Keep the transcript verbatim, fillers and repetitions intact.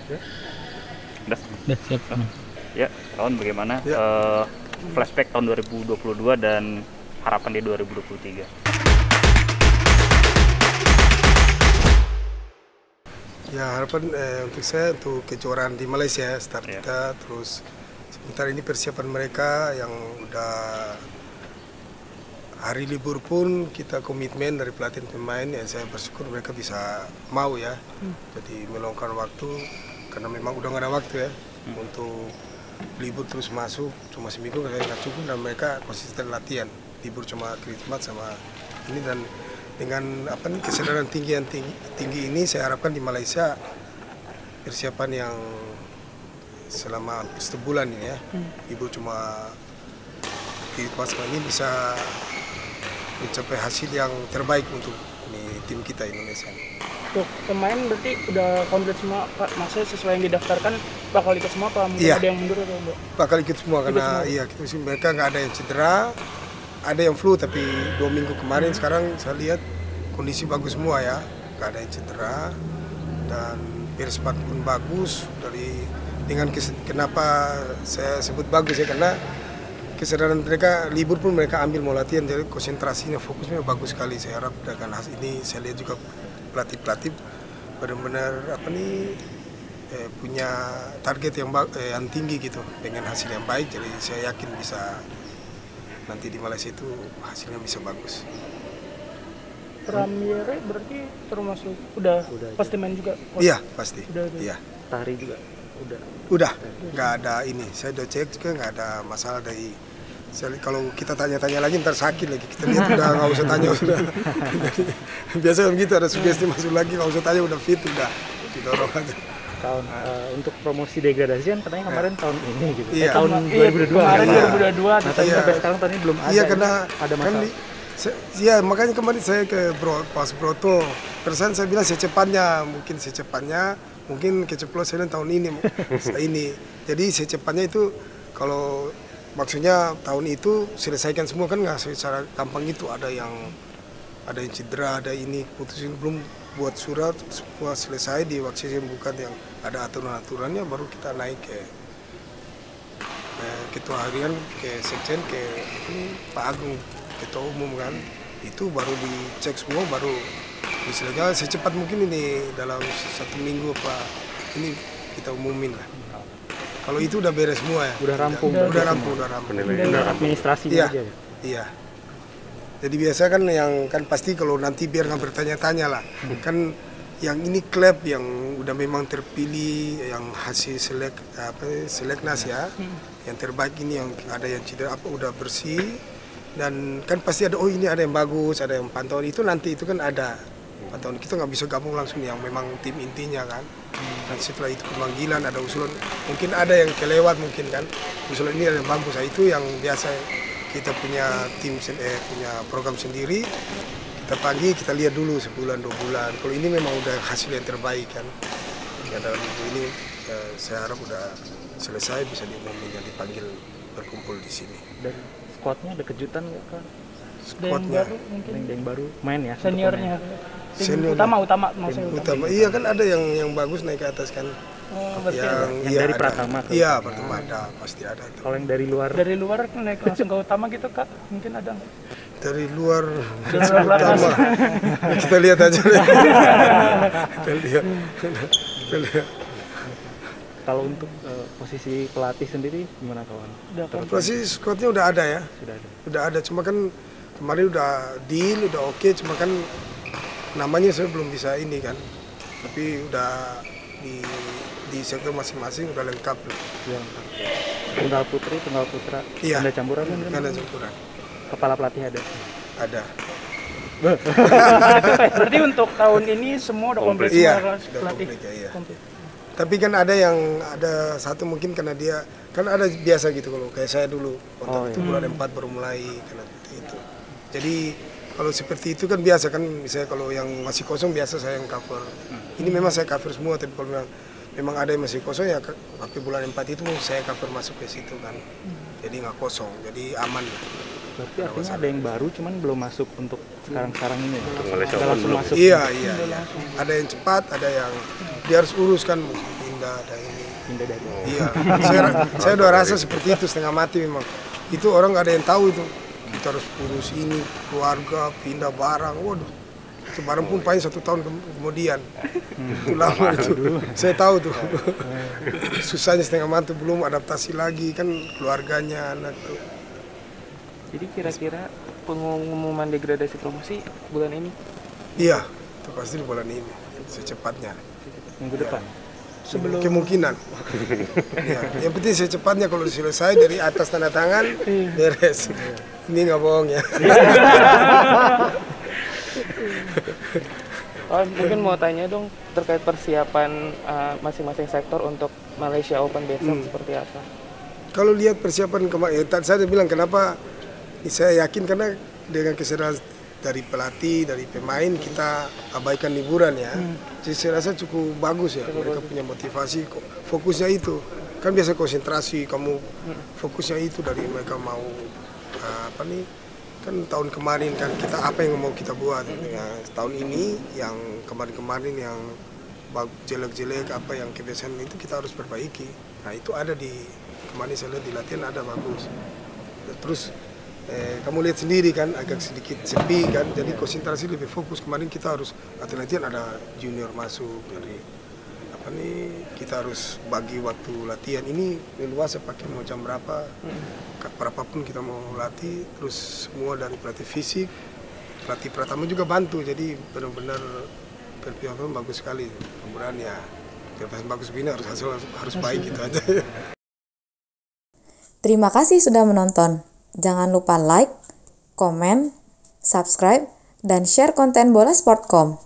Udah. Udah siap. Ya, kawan bagaimana Ya. uh, flashback tahun dua ribu dua puluh dua dan harapan di dua ribu dua puluh tiga? Ya harapan eh, untuk saya untuk kejuaraan di Malaysia start Ya. kita, terus sebentar ini persiapan mereka yang udah hari libur pun kita komitmen dari pelatih pemain ya, saya bersyukur mereka bisa mau ya, hmm. jadi meluangkan waktu karena memang udah gak ada waktu ya hmm. untuk libur terus masuk cuma seminggu saya nggak cukup dan mereka konsisten latihan, libur cuma Christmas sama ini, dan dengan apa nih kesadaran tinggi yang tinggi, tinggi ini saya harapkan di Malaysia persiapan yang selama sebulan ini ya, hmm. libur cuma Christmas ini bisa mencapai hasil yang terbaik untuk ini, tim kita Indonesia. Untuk pemain berarti udah komplit semua Pak, maksudnya sesuai yang didaftarkan bakal ikut semua Pak? Mungkin iya. Ada yang mundur atau enggak? Bakal ikut semua ikut karena semua. Iya kita sih mereka nggak ada yang cedera, ada yang flu tapi dua minggu kemarin, hmm. sekarang saya lihat kondisi bagus semua ya, nggak ada yang cedera dan berespat pun bagus. Dari dengan kes, kenapa saya sebut bagus ya karena kesadaran mereka libur pun mereka ambil mau latihan, jadi konsentrasinya fokusnya bagus sekali. Saya harap dengan hasil ini saya lihat juga pelatih-pelatih benar-benar apa nih eh, punya target yang eh, yang tinggi gitu dengan hasil yang baik, jadi saya yakin bisa nanti di Malaysia itu hasilnya bisa bagus. Pramire berarti termasuk udah, udah pasti main juga? Iya pasti. Udah, udah. Iya. Tari juga udah. Udah, nggak ada ini. Saya udah cek juga nggak ada masalah dari. Saya, kalau kita tanya-tanya lagi ntar sakit lagi. Kita lihat udah nggak usah tanya sudah. Biasanya begitu ada sugesti masuk lagi nggak usah tanya udah fit udah didorong aja. Tahun uh, untuk promosi degradasi kan katanya kemarin ya. Tahun ini gitu. Iya. Eh, tahun iya, dua ribu dua puluh dua. Kemarin iya. dua ribu dua puluh dua. Nah, tapi iya. sampai sekarang tahun ini belum ada. Iya karena ada masalah. Kan di, ya makanya kemarin saya ke Bro, pas Broto, perasaan saya bilang secepatnya, mungkin secepatnya, mungkin keceplosan tahun ini, ini. Jadi secepatnya itu kalau maksudnya tahun itu selesaikan semua kan nggak secara gampang itu, ada yang ada yang cedera, ada ini putusin belum buat surat semua selesai di waktu bukan yang ada aturan-aturannya baru kita naik ke eh, ketua harian, ke sekjen, ke ini, Pak Agung ketua umum kan, itu baru dicek semua baru misalnya secepat mungkin ini dalam satu minggu apa ini kita umumin lah. Kalau itu udah beres semua ya. Udah rampung. Udah, udah semua. rampung, udah rampung. Udah administrasi iya, aja ya. Iya. Jadi biasa kan yang kan pasti kalau nanti biar nggak bertanya-tanya lah. Hmm. Kan yang ini klub yang udah memang terpilih yang hasil selek apa seleknas ya. Hmm. Yang terbaik ini yang ada yang cedera apa udah bersih. Dan kan pasti ada, oh ini ada yang bagus, ada yang pantauan itu nanti itu kan ada pantauan, kita nggak bisa gabung langsung yang memang tim intinya kan. Dan setelah itu pemanggilan ada usulan, mungkin ada yang kelewat mungkin kan, usulan ini ada yang bagus, nah, itu yang biasa kita punya tim eh, punya program sendiri, kita panggil kita lihat dulu sebulan dua bulan, kalau ini memang udah hasil yang terbaik kan. Ya dalam minggu ini ya, saya harap udah selesai bisa diumumin yang dipanggil berkumpul di sini. Dan squadnya ada kejutan nggak kan? Squadnya baru mungkin yang, yang baru main ya? Seniornya. Senior utama utama maksudnya utama. utama. Iya kan ada yang yang bagus naik ke atas kan. Oh, yang, yang iya, dari ada. Pratama. Iya, Pratama ada, pasti ada tuh. Kalau yang dari luar? Dari luar kan naik langsung ke utama gitu Kak, mungkin ada nggak? Dari luar Dari luar utama. Kita lihat aja deh. Kita lihat. Kita lihat. Kalau untuk uh, posisi pelatih sendiri gimana kawan? Posisi squadnya udah ada ya. Sudah ada. Udah ada, cuma kan kemarin udah deal, udah oke, okay, cuma kan namanya saya belum bisa ini kan. Tapi udah di di sektor masing-masing udah lengkap. Ya. Tunggal putri, tunggal putra. Iya. Ada campuran kan? Ada campuran. Kepala pelatih ada. Ada. Berarti untuk tahun ini semua udah komplit semua iya, pelatih. Komplit, ya, iya. Komplit. Tapi kan ada yang ada satu mungkin karena dia kan ada biasa gitu kalau kayak saya dulu kontrak oh, itu iya. bulan empat baru mulai karena itu. Jadi kalau seperti itu kan biasa kan, misalnya kalau yang masih kosong biasa saya yang cover. Hmm. Ini memang saya cover semua, tapi kalau memang, memang ada yang masih kosong ya tapi bulan empat itu saya cover masuk ke situ kan. Hmm. Jadi nggak kosong, jadi aman. Berarti artinya ada yang baru cuman belum masuk untuk sekarang-sekarang ini ya? Untuk Malaysia langsung masuk. Iya, iya, iya. Ada yang cepat, ada yang dia harus uruskan pindah pindah ada ini. Pindah dari. Iya, saya, saya udah rasa seperti itu setengah mati memang. Itu orang nggak ada yang tahu itu. Kita harus urus ini, keluarga, pindah barang, waduh. Itu barang pun paling satu tahun kemudian. Itu lama itu. Saya tahu tuh. Susahnya setengah mati, belum adaptasi lagi kan keluarganya, anak tuh. Jadi kira-kira pengumuman degradasi promosi bulan ini? Iya, itu pasti di bulan ini, secepatnya. Minggu depan. Sebelum Kemungkinan. Ya, yang penting secepatnya kalau selesai dari atas tanda tangan, beres. Ini nggak bohong ya. Oh, mungkin mau tanya dong terkait persiapan uh, masing-masing sektor untuk Malaysia Open besok Hmm. seperti apa? Kalau lihat persiapan kemarin, ya, tadi saya bilang kenapa saya yakin karena dengan kesadaran dari pelatih, dari pemain kita abaikan liburan ya. Jadi saya rasa cukup bagus ya. Mereka punya motivasi, kok fokusnya itu. Kan biasa konsentrasi, kamu fokusnya itu dari mereka mau uh, apa nih? Kan tahun kemarin kan kita apa yang mau kita buat ya, tahun ini yang kemarin-kemarin yang jelek-jelek apa yang kebiasaan itu kita harus perbaiki. Nah itu ada di kemarin saya lihat di latihan ada bagus. Terus eh, kamu lihat sendiri kan agak sedikit sepi kan, jadi konsentrasi lebih fokus. Kemarin kita harus latihan ada junior masuk dari apa nih kita harus bagi waktu latihan ini leluasa pakai mau jam berapa. Berapapun kita mau latih, terus semua dari pelatih fisik, pelatih Pratama juga bantu, jadi benar-benar persiapan bagus sekali. Kemudian ya persiapan bagus begini harus hasil harus baik gitu aja. Terima kasih sudah menonton. Jangan lupa like, komen, subscribe, dan share konten Bola Sport titik com.